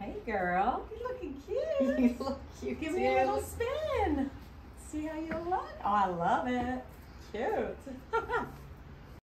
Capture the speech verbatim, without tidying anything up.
Hey girl. You're looking cute. You look cute. Give too. me a little spin. See how you look. Oh, I love it. Cute.